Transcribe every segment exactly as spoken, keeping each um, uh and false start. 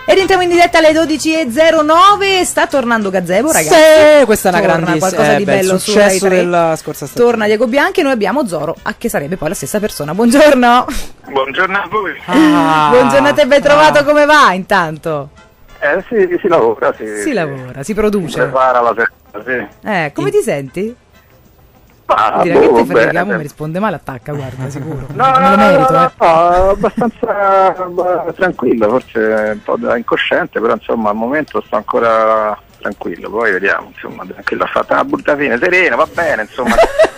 E rientriamo in diretta alle dodici e zero nove. Sta tornando Gazebo, ragazzi. Sì, questa è una grandissima qualcosa di eh, bello beh, su Rai successo tre. della scorsa stagione. Torna Diego Bianchi e noi abbiamo Zoro, a che sarebbe poi la stessa persona. Buongiorno. Buongiorno a voi. Ah, Buongiorno a te, ben trovato, ah. come va intanto? Eh sì, si lavora, sì. Si lavora, si produce. Prepara la serata, sì. Eh, come ti senti? Ma, Direi che boh, te frega, bene. mo mi risponde male, attacca, guarda, sicuro. No, Me no, lo no, merito, no, eh. no, abbastanza b- tranquillo, forse un po' da incosciente, però insomma al momento sto ancora tranquillo, poi vediamo, insomma, tranquillo, ha fatto una brutta fine, serena, va bene, insomma,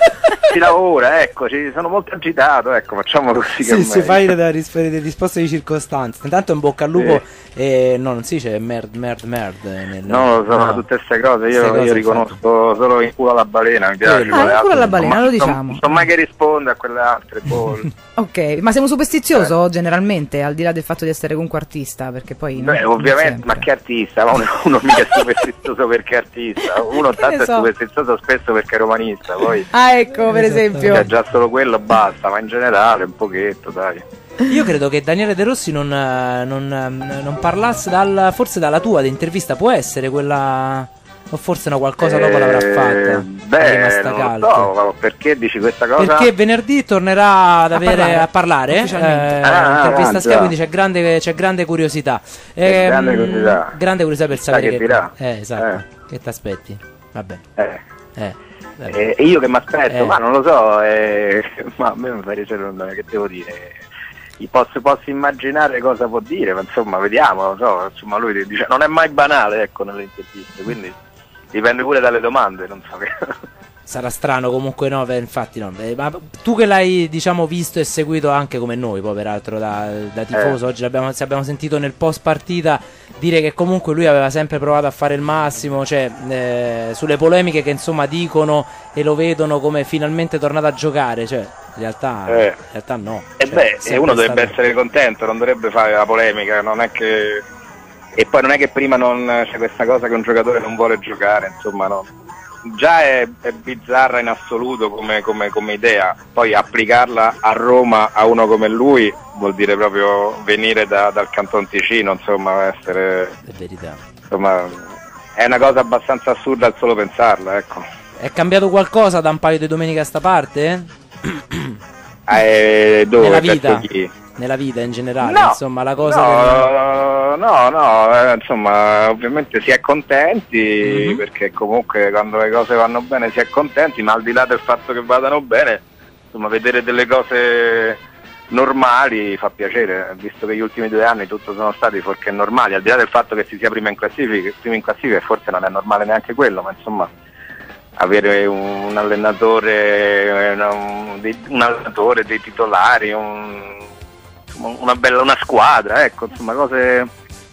si lavora, ecco, ci sono molto agitato, ecco, facciamo così che è Sì, si meglio. fai delle ris- delle risposte di circostanza. Intanto in bocca al lupo. Sì. E no, non si dice merd, merd, merd. Nel, No, sono no. tutte queste cose, io, Ste cose io riconosco solo in culo alla balena, mi piace. Quello. Ah, quelle in culo alla altre, balena, insomma, lo non- diciamo. Non so mai che risponde a quelle altre, boh. Ok, ma siamo superstizioso generalmente, al di là del fatto di essere comunque artista, perché poi... Beh, non ovviamente, sempre. ma che artista? Ma uno, uno mica è superstizioso perché è artista, uno Che tanto ne è so. superstizioso spesso perché è romanista, poi Ah, ecco, per Esattamente. esempio. cioè, già solo quello basta, ma in generale un pochetto, dai. Io credo che Daniele De Rossi non, eh, non, eh, non parlasse dal, forse dalla tua intervista, può essere quella. O forse no, qualcosa dopo l'avrà fatta. È Beh, rimasta non calda. lo so, perché dici questa cosa? Perché venerdì tornerà ad A avere, parlare, a parlare, ufficialmente. eh, Ah, intervista ah, Sky, già. quindi c'è grande, c'è grande curiosità. C'è grande Ehm, curiosità. grande curiosità per Chissà sapere che che, dirà. eh, esatto. Eh. Che ti aspetti? Vabbè. Eh. Eh, vabbè. Eh, E io che mi aspetto, Eh. ma non lo so, eh, ma a me mi fa piacere, non- che devo dire, Gli posso, posso immaginare cosa può dire, ma insomma vediamo, non so, insomma lui dice, non è mai banale, ecco, nelle interviste, quindi dipende pure dalle domande, non so che... Sarà strano comunque, no, beh, infatti no. Eh, ma tu che l'hai, diciamo, visto e seguito anche come noi, poi peraltro da, da tifoso, Eh. oggi l'abbiamo, ci abbiamo sentito nel post partita dire che comunque lui aveva sempre provato a fare il massimo, cioè eh, sulle polemiche che insomma dicono e lo vedono come finalmente tornato a giocare, cioè in realtà, Eh. in realtà no. E Cioè, beh, è e sempre uno dovrebbe stato- essere contento, non dovrebbe fare la polemica, non è che... E poi non è che prima non c'è questa cosa che un giocatore non vuole giocare, insomma, no. Già è, è bizzarra in assoluto come, come, come idea, poi applicarla a Roma a uno come lui vuol dire proprio venire da- dal Canton Ticino, insomma, essere... È verità. Insomma, è una cosa abbastanza assurda al solo pensarla, ecco. È cambiato qualcosa da un paio di domeniche a sta parte? Eh, dove? Nella Verso vita? chi? Nella vita in generale, No, insomma, la cosa del- No, no, no, eh, insomma, ovviamente si è contenti Mhm. perché comunque quando le cose vanno bene si è contenti, ma al di là del fatto che vadano bene, insomma, vedere delle cose normali fa piacere, visto che gli ultimi due anni tutto sono stati fuorché normali, al di là del fatto che si sia prima in classifica, prima in classifica e forse non è normale neanche quello, ma insomma avere un allenatore, eh, un, dei- un allenatore, dei titolari, un- una bella una squadra, ecco, insomma, cose,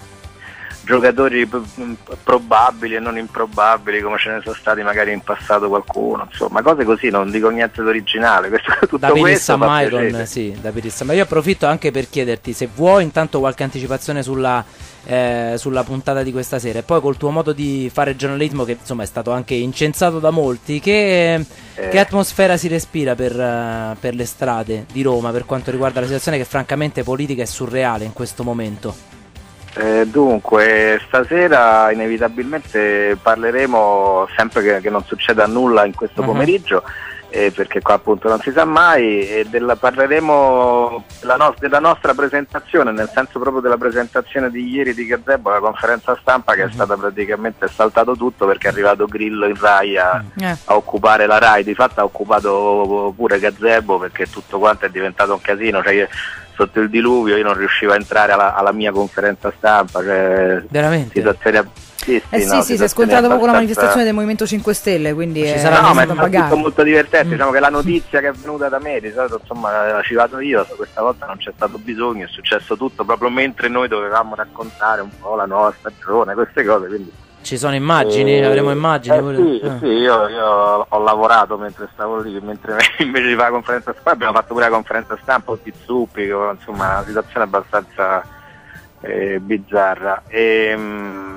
giocatori p- probabili e non improbabili come ce ne sono stati magari in passato qualcuno, insomma, cose così, non dico niente di originale, questo, tutto da Piris questo fa Maicon, piacere. sì, da Piris Ma io approfitto anche per chiederti se vuoi intanto qualche anticipazione sulla, eh, sulla puntata di questa sera e poi col tuo modo di fare giornalismo che insomma è stato anche incensato da molti, che, Eh. che atmosfera si respira per, eh, per le strade di Roma per quanto riguarda la situazione che francamente politica è surreale in questo momento? Eh, dunque, stasera inevitabilmente parleremo, sempre che, che non succeda nulla in questo Mhm. pomeriggio, eh, perché qua appunto non si sa mai, e della, parleremo della, nos- della nostra presentazione, nel senso proprio della presentazione di ieri di Gazebo, la conferenza stampa che è stata praticamente saltato tutto perché è arrivato Grillo in Rai a, Eh. a occupare la Rai, di fatto ha occupato pure Gazebo perché tutto quanto è diventato un casino, cioè io- sotto il diluvio io non riuscivo a entrare alla, alla mia conferenza stampa, cioè Veramente? situazioni ab- sì, sì, Eh sì, no, sì, si è situazioni scontrato proprio con la abbastanza- manifestazione del Movimento cinque Stelle, quindi Ci è sarà- No, ma è stato stato pagato. tutto molto divertente, Mm. diciamo che la notizia che è venuta da me, di solito insomma l'ho civato io, questa volta non c'è stato bisogno, è successo tutto proprio mentre noi dovevamo raccontare un po' la nostra stagione, queste cose, quindi... Ci sono immagini? Eh, Avremo immagini? eh, pure? sì, Ah. sì, io, io ho lavorato mentre stavo lì, mentre invece di fare la conferenza stampa abbiamo fatto pure la conferenza stampa, tutti zuppi, con, insomma una situazione abbastanza eh, bizzarra. E, mm,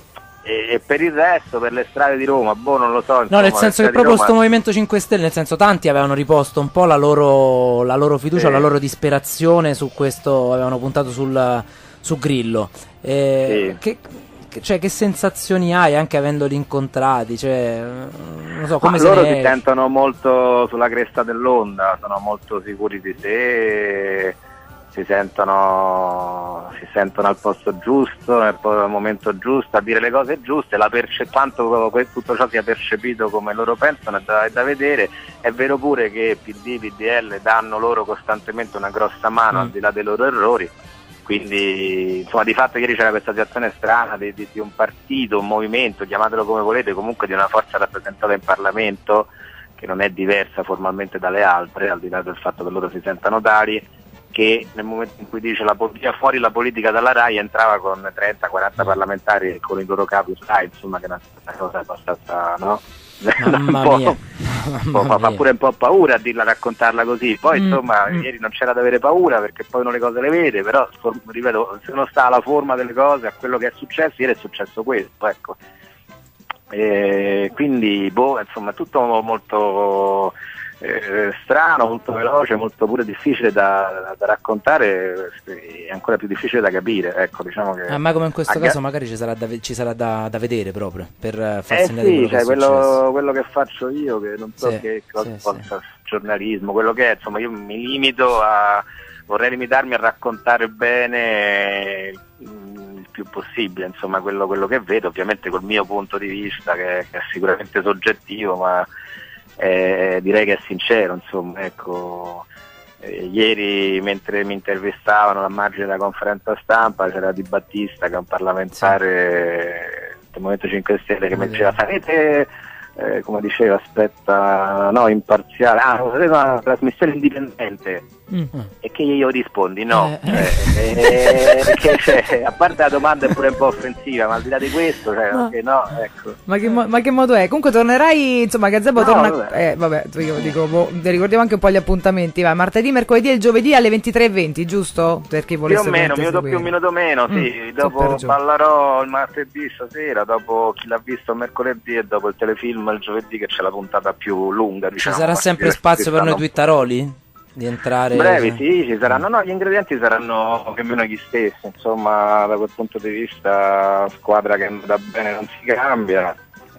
e, e per il resto, per le strade di Roma, boh, non lo so. No, insomma, nel le senso che strade di proprio Roma- sto Movimento cinque Stelle, nel senso tanti avevano riposto un po' la loro, la loro fiducia, Sì. la loro disperazione su questo, avevano puntato sul, su Grillo. Eh, sì. che, che, cioè, che sensazioni hai anche avendoli incontrati? Cioè, non so, come Ma se loro ne si è... sentono molto sulla cresta dell'onda, sono molto sicuri di sé, si sentono, si sentono al posto giusto, nel momento giusto, a dire le cose giuste, la perce- quanto tutto ciò sia percepito come loro pensano è da, è da vedere. È vero pure che P D, P D L danno loro costantemente una grossa mano mm. al di là dei loro errori, quindi insomma di fatto ieri c'era questa situazione strana di, di, di un partito, un movimento, chiamatelo come volete, comunque di una forza rappresentata in Parlamento che non è diversa formalmente dalle altre, al di là del fatto che loro si sentano tali, che nel momento in cui dice la politica fuori la politica dalla RAI entrava con trenta quaranta parlamentari con i loro capi RAI, insomma, che è una cosa abbastanza, no? Mamma un mia. po', fa, fa pure un po' paura a dirla, raccontarla così, poi mm, insomma mm. ieri non c'era da avere paura perché poi uno le cose le vede, però ripeto, se uno sta alla forma delle cose, a quello che è successo, ieri è successo questo, ecco. E quindi boh, insomma è tutto molto Eh, strano, molto veloce, molto pure difficile da, da raccontare e ancora più difficile da capire, ecco, diciamo che ah, ma come in questo a... caso magari ci sarà da, ci sarà da, da vedere proprio per far eh segnare sì, quello, cioè, che quello, quello che faccio io, che non so sì, che cosa sì, possa, sì. giornalismo, quello che è, insomma io mi limito a vorrei limitarmi a raccontare bene il più possibile, insomma, quello, quello che vedo, ovviamente col mio punto di vista che, che è sicuramente soggettivo, ma Eh, direi che è sincero, insomma, ecco, eh, ieri mentre mi intervistavano a margine della conferenza stampa c'era Di Battista che è un parlamentare sì. del Movimento cinque Stelle che mi diceva sarete, eh, come diceva, aspetta, no, imparziale, ah, sarete una trasmissione indipendente. Mm-hmm. E che io rispondi no, eh. Eh, eh, che, cioè, a parte la domanda è pure un po' offensiva, ma al di là di questo, cioè, no. Okay, no, ecco. Ma che, mo- ma che modo è? Comunque tornerai, insomma, Gazebo no, torna vabbè. Eh, vabbè, io dico, boh, ricordiamo anche un po' gli appuntamenti, va, martedì, mercoledì e il giovedì alle ventitré e venti, giusto? Per chi volesse più o meno, minuto più, minuto meno, sì, mm, dopo ballerò il martedì stasera, dopo Chi l'ha visto il mercoledì e dopo il telefilm il giovedì che c'è la puntata più lunga, diciamo. Ci sarà sempre spazio per noi twittaroli? Di entrare brevi, sì, ci saranno, no, gli ingredienti saranno più o meno gli stessi, insomma, da quel punto di vista squadra che andrà bene non si cambia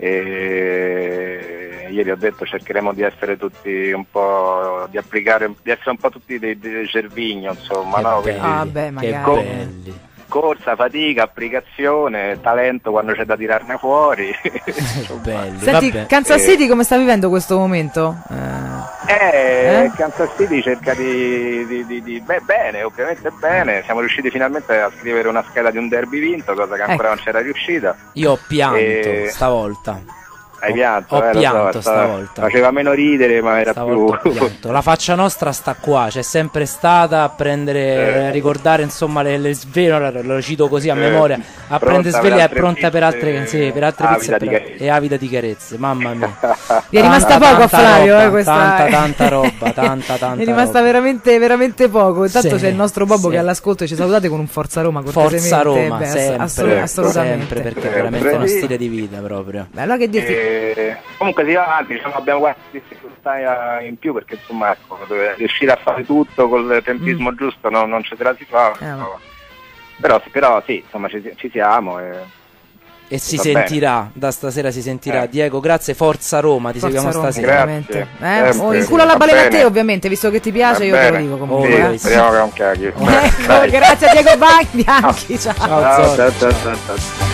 e ieri ho detto cercheremo di essere tutti un po', di applicare, di essere un po' tutti dei, dei Cervigno, insomma, che no? Belli, ah, beh, magari. Che belli. Corsa, fatica, applicazione, talento quando c'è da tirarne fuori. Belli, senti, vabbè. Kansas City come sta vivendo questo momento? Eh, eh, eh? Kansas City cerca di, di, di, di beh, bene, ovviamente bene, siamo riusciti finalmente a scrivere una scheda di un derby vinto, cosa che ancora ecco. non c'era riuscita. Io ho pianto e... stavolta. Hai pianto? Ho eh, pianto so, stavolta. Faceva meno ridere, ma era stavolta più. La faccia nostra sta qua, c'è sempre stata a prendere, eh. a ricordare insomma le, le sveglie, lo cito così a memoria, a prendere sveglia e pronta per altre, sì, per altre pizze e, per, e avida di carezze, mamma mia. Vi è rimasta tanta, poco a Flavio, roba, eh, questa tanta tanta roba, tanta tanta. È rimasta roba. veramente veramente poco. Intanto sì, c'è il nostro Bobbo sì. che all'ascolto e ci salutate con un Forza Roma, Forza Roma, beh, sempre, assolut- assolutamente. sempre, perché è veramente uno stile di vita proprio. Beh, allora che dirti? E... Comunque si va avanti, diciamo, abbiamo qualche difficoltà in più perché insomma ecco, riuscire a fare tutto col tempismo mm. giusto no, non ce la si fa, eh, no. però, però sì, insomma ci, ci siamo e, e si sentirà, bene. Da stasera si sentirà. Eh. Diego, grazie, Forza Roma, ti Forza seguiamo Roma, stasera. Grazie. Eh, oh, il culo alla balena a te ovviamente, visto che ti piace, io te lo dico comunque. Sì, eh. speriamo che non caghi. Ecco, grazie a Diego Bianchi, ciao. Ciao, ciao, ciao, ciao, ciao, ciao.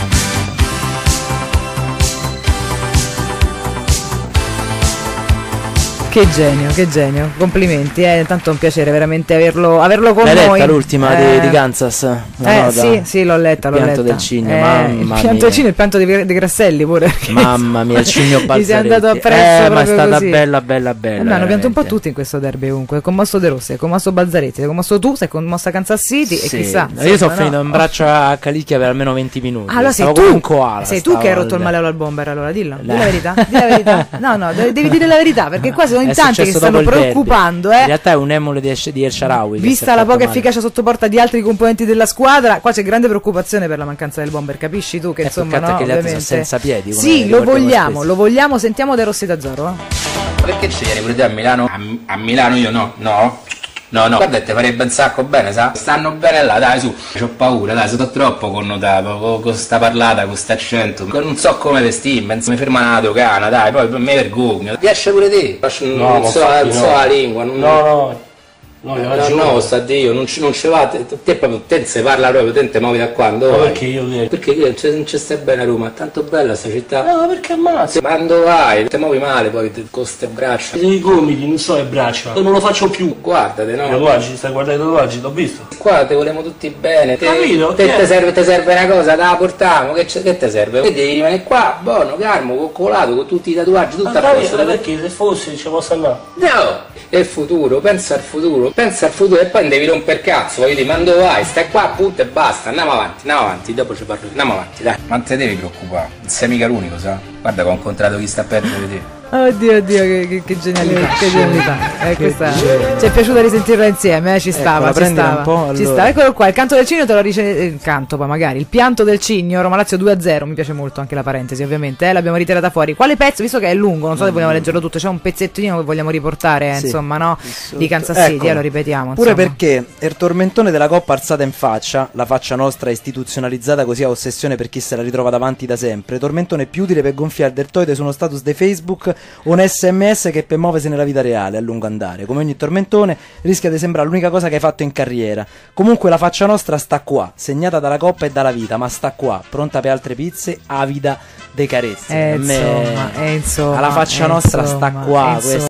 Che genio, che genio, complimenti, è eh. tanto un piacere veramente averlo, averlo con L'hai noi. L'hai letta l'ultima eh. di, di Kansas? Eh sì, sì, l'ho letta, l'ho letta. Il pianto letta. del cigno, eh, mamma il pianto mia. del cigno e il pianto di, di Grasselli pure. Mamma mia, il cigno Balzaretti. Gli sei andato appresso eh, ma è stata così. bella, bella, bella. Eh, hanno pianto un po' tutti in questo derby comunque, è commosso De Rossi, è commosso Balzaretti, è commosso tu, sei commossa Kansas City sì. e chissà. Io insomma, sono finito no. in braccio a Calicchia per almeno venti minuti. Allora sei stavo tu, come un koala, sei tu che hai rotto il maleolo al bomber, allora dillo, di la verità, di la verità. No, no, devi dire la verità perché qua sono in tanti che stanno preoccupando, eh. In realtà è un emule di, di El Shaarawy. Vista la poca efficacia sotto porta di altri componenti della squadra, qua c'è grande preoccupazione per la mancanza del bomber, capisci tu che è insomma no, che gli altri sono senza piedi. Sì, lo vogliamo, spesso. lo vogliamo, sentiamo De Rossi da Zorro. Eh? Perché ci vieni pure te a Milano? A, a Milano io no, no. No, no, guarda, te farebbe un sacco bene, sa? Stanno bene là, dai, su. C'ho paura, dai, sono troppo connotato, con, con sta parlata, con sta accento. Non so come vestirmi, mi ferma una dogana, dai, poi mi vergogno. Riesce pure te? No, non so, non so no. la lingua. Non... No, no. No, no, no, sta Dio, non ci, non ci va, te, te, te, te se parla proprio, te te muovi da quando? Ma perché io che? Perché non ci stai bene a Roma, è tanto bella sta città. No, perché ammazza? Quando vai, te muovi male poi te, con ste braccia. I gomiti, non so le braccia, non lo faccio più. Guardate, no? I tatuaggi, stai guardando i tatuaggi, l'ho visto. Qua te volevamo tutti bene. Te, Capito? Te, te, serve, te serve una cosa, te la portiamo, che, che te serve? Te devi rimanere qua, buono, calmo, coccolato, con tutti i tatuaggi, tutto a posto. Ma perché se fosse ci posso andare? No! È il futuro, pensa al futuro, pensa al futuro e poi non devi romper cazzo, voglio dire, ma dove vai? Stai qua appunto e basta, andiamo avanti, andiamo avanti, dopo ci parlo, andiamo avanti, dai. Non te devi preoccupare, non sei mica l'unico, sa? Guarda che ho incontrato chi sta peggio di te. Oddio, oddio, che, che, che genialità, che genialità. Eh, questa, ci è piaciuta risentirla insieme, eh, ci stava, ecco, ci stava. Un po', allora. Ci stava, eccolo qua, il canto del cigno te lo dice, il canto poi magari, il pianto del cigno, Roma Lazio due a zero, mi piace molto anche la parentesi ovviamente, eh, l'abbiamo ritirata fuori. Quale pezzo, visto che è lungo, non so se vogliamo leggerlo tutto, c'è un pezzettino che vogliamo riportare, eh, sì, insomma, no? Di Kansas City, ecco, eh, lo ripetiamo. Pure insomma. Perché il tormentone della Coppa alzata in faccia, la faccia nostra istituzionalizzata così a ossessione per chi se la ritrova davanti da sempre, tormentone più utile per gonfiare il deltoide su uno status di Facebook, un S M S che per muoversi nella vita reale a lungo andare. Come ogni tormentone rischia di sembrare l'unica cosa che hai fatto in carriera. Comunque la faccia nostra sta qua, segnata dalla Coppa e dalla vita, ma sta qua, pronta per altre pizze, avida dei carezze. Eh, insomma, eh, insomma, alla faccia eh, nostra insomma, sta qua, eh, questa